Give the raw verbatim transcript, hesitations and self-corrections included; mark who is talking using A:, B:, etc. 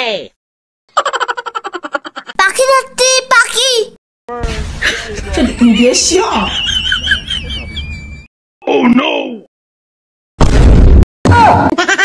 A: পাখি যাচ্ছে পাখি।
B: 你别笑。Oh no!